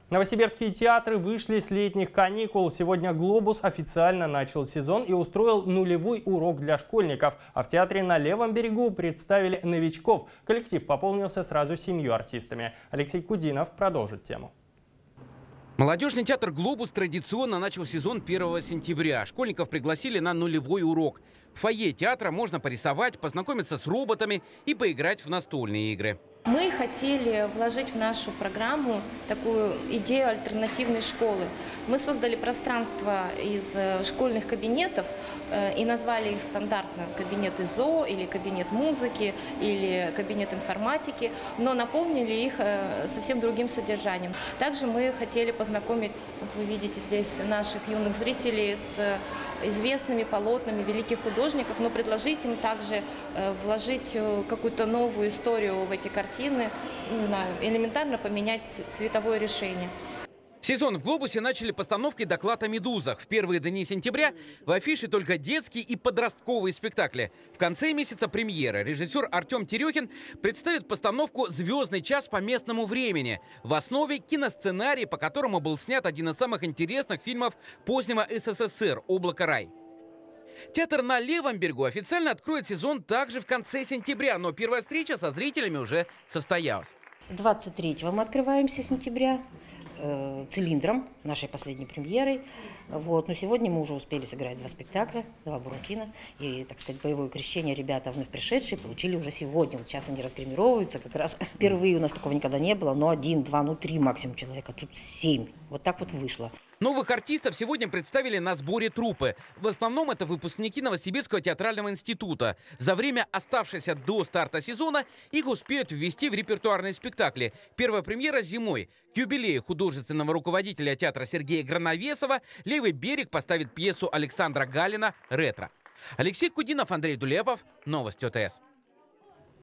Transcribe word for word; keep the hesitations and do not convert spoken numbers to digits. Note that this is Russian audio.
Новосибирские театры вышли с летних каникул. Сегодня «Глобус» официально начал сезон и устроил нулевой урок для школьников. А в театре на Левом берегу представили новичков. Коллектив пополнился сразу семью артистами. Алексей Кудинов продолжит тему. Молодежный театр «Глобус» традиционно начал сезон первого сентября. Школьников пригласили на нулевой урок. В фойе театра можно порисовать, познакомиться с роботами и поиграть в настольные игры. Мы хотели вложить в нашу программу такую идею альтернативной школы. Мы создали пространство из школьных кабинетов и назвали их стандартно кабинет ИЗО, или кабинет музыки, или кабинет информатики, но наполнили их совсем другим содержанием. Также мы хотели познакомить, вы видите здесь, наших юных зрителей с известными полотнами великих художников, но предложить им также вложить какую-то новую историю в эти картины, не знаю, элементарно поменять цветовое решение. Сезон в «Глобусе» начали постановкой доклад о медузах. В первые дни сентября в афише только детские и подростковые спектакли. В конце месяца премьера. Режиссер Артем Терехин представит постановку «Звездный час по местному времени». В основе киносценарий, по которому был снят один из самых интересных фильмов позднего СССР «Облако рай». Театр на Левом берегу официально откроет сезон также в конце сентября, но первая встреча со зрителями уже состоялась. двадцать третьего мы открываемся сентября. «Цилиндром», нашей последней премьерой. Вот. Но сегодня мы уже успели сыграть два спектакля, два «Буратино». И, так сказать, боевое крещение ребята вновь пришедшие получили уже сегодня. Вот сейчас они разгримировываются. Как раз впервые у нас такого никогда не было. Но один, два, ну три максимум человека. Тут семь. Вот так вот вышло. Новых артистов сегодня представили на сборе труппы. В основном это выпускники Новосибирского театрального института. За время, оставшееся до старта сезона, их успеют ввести в репертуарные спектакли. Первая премьера зимой. К юбилею художественного руководителя театра Сергея Грановесова «Левый берег» поставит пьесу Александра Галина «Ретро». Алексей Кудинов, Андрей Дулепов. Новости ОТС.